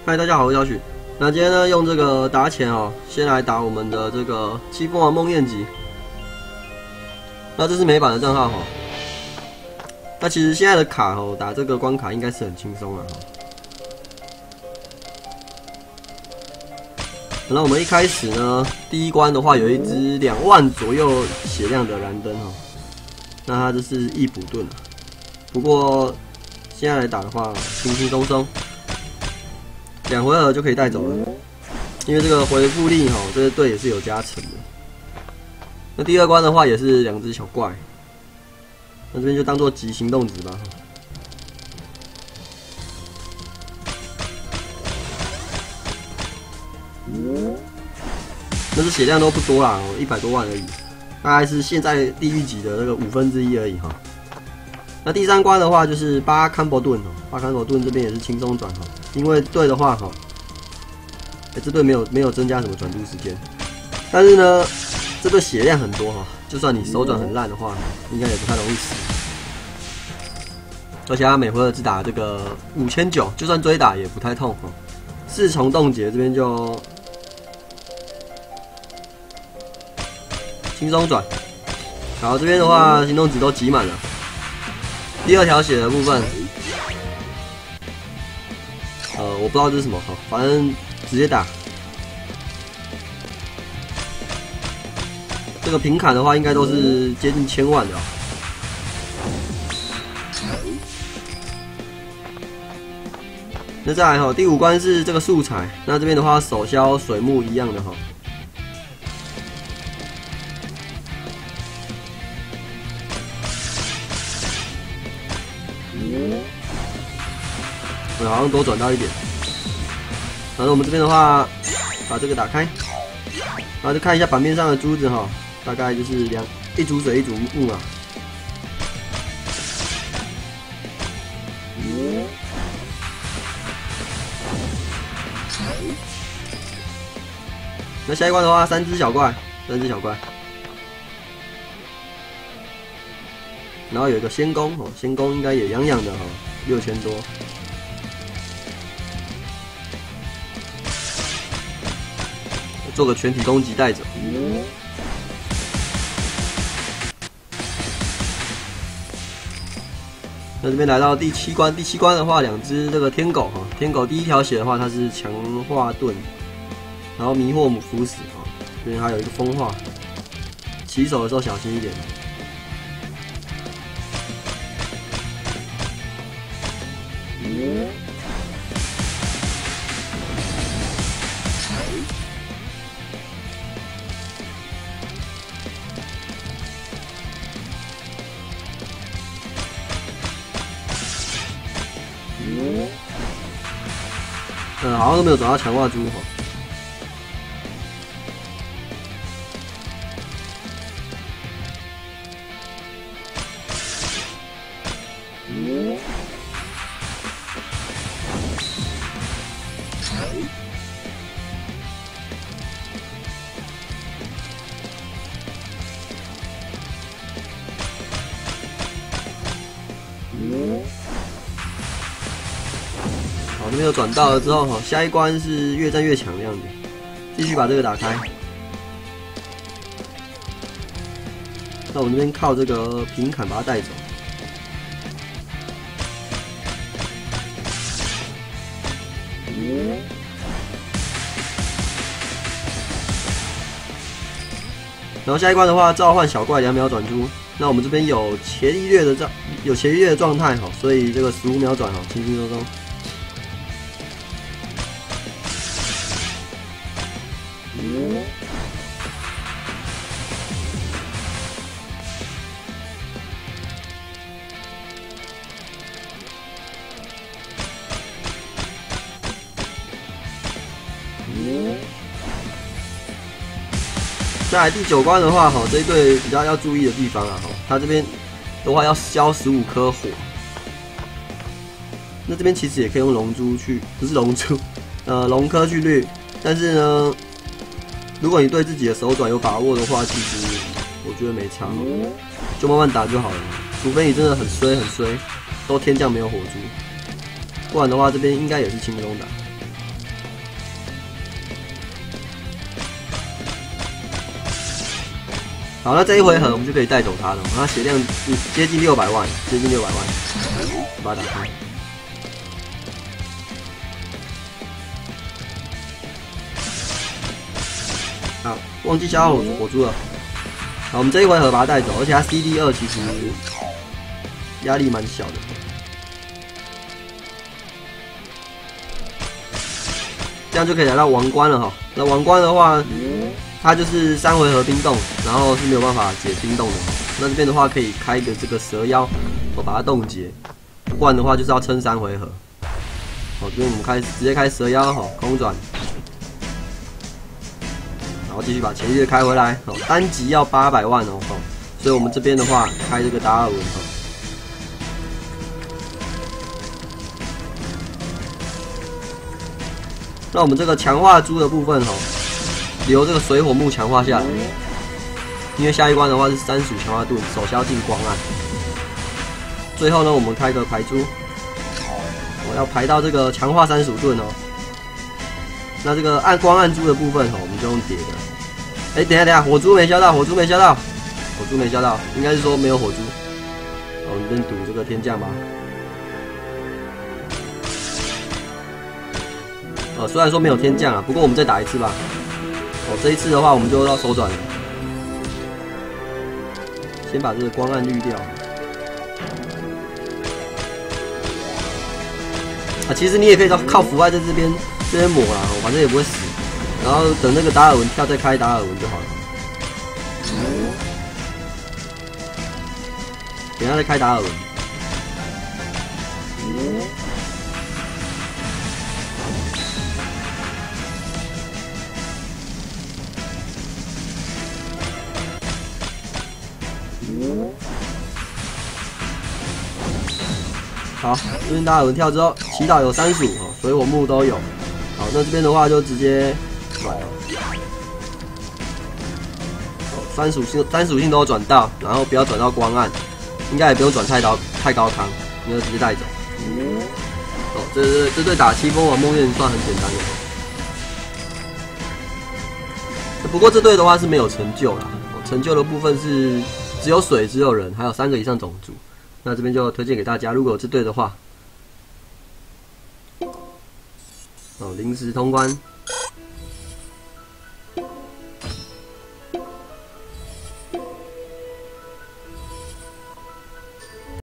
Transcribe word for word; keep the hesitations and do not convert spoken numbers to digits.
嗨，大家好，我是小许。那今天呢，用这个打钱哦，先来打我们的这个七凤凰梦魇集。那这是美版的账号哈。那其实现在的卡哦，打这个关卡应该是很轻松啊。那我们一开始呢，第一关的话有一只两万左右血量的燃灯哈。那它这是易补盾，不过现在来打的话，轻轻松松。 两回合就可以带走了，因为这个回复力哈，这个队也是有加成的。那第二关的话也是两只小怪，那这边就当做急行动值吧。那是血量都不多啦，一百多万而已，大概是现在地狱级的那个五分之一而已哈。那第三关的话就是八康博盾哦，八康博盾这边也是轻松转哈。 因为队的话，哈，哎，这队没有没有增加什么转渡时间，但是呢，这队血量很多哈，就算你手转很烂的话，应该也不太容易死。而且他每回合只打这个五千九，就算追打也不太痛哈。四重冻结这边就轻松转，然后这边的话行动值都挤满了。第二条血的部分。 呃，我不知道这是什么哈，反正直接打。这个平砍的话，应该都是接近千万的、哦。那再来哈，第五关是这个素材，那这边的话手消水木一样的哈。我好像多转到一点，然后我们这边的话，把这个打开，然后就看一下版面上的珠子哈，大概就是两一组水一组木啊。那下一关的话，三只小怪，三只小怪，然后有一个仙宫哦，仙宫应该也痒痒的哈，六千多。 做个全体攻击带走。那这边来到第七关，第七关的话，两只这个天狗哈，天狗第一条血的话，它是强化盾，然后迷惑母腐死啊，这边还有一个风化，起手的时候小心一点。嗯，好像都没有找到强化珠哈。好，那边又转到了之后哈，下一关是越战越强的样子，继续把这个打开。那我们这边靠这个平砍把它带走。然后下一关的话，召唤小怪两秒转出。那我们这边有伽利略的状，有伽利略的状态哈，所以这个十五秒转哈，轻轻松松。再来第九关的话，哈，这一队比较要注意的地方啊，哈，他这边的话要消十五颗火。那这边其实也可以用龙珠去，不是龙珠，呃，龙科去掠。但是呢，如果你对自己的手转有把握的话，其实我觉得没差，就慢慢打就好了。除非你真的很衰很衰，都天降没有火珠，不然的话这边应该也是轻松打。 好，那这一回合我们就可以带走他了。他血量接近六百万，接近六百万，把它打开。好，忘记消耗火珠了。好，我们这一回合把它带走，而且它 C D 二其实压力蛮小的。这样就可以来到王冠了哈。那王冠的话，它就是三回合冰冻，然后是没有办法解冰冻的。那这边的话可以开一个这个蛇妖，我把它冻结。不然的话就是要撑三回合。好，这边我们开直接开蛇妖哈，空转，然后继续把前月开回来。好，单集要八百万哦，所以我们这边的话开这个达尔文哈。那我们这个强化珠的部分哈，留这个水火木强化下来，因为下一关的话是三鼠强化盾，手消进光暗。最后呢，我们开个排珠，我要排到这个强化三鼠盾哦。那这个暗光暗珠的部分哈，我们就用叠的。哎、欸，等一下等一下，火珠没消到，火珠没消到，火珠没消到，应该是说没有火珠。我们先赌这个天降吧。呃，虽然说没有天降啊，不过我们再打一次吧。哦，这一次的话我们就要手转了，先把这个光暗滤掉。啊，其实你也可以靠腐败在这边这边抹啦，反正也不会死。然后等那个达尔文跳再开达尔文就好了。等一下再开达尔文。好，这边达尔文跳之后，祈祷有三鼠，水火木都有。好，那这边的话就直接转了。三属性三属性都有转到，然后不要转到光暗，应该也不用转太高太高康，你就直接带走。哦，这这这对打七风王梦魇算很简单的。不过这队的话是没有成就啦，成就的部分是只有水，只有人，还有三个以上种族。那这边就推荐给大家，如果有这队的话，哦，临时通关。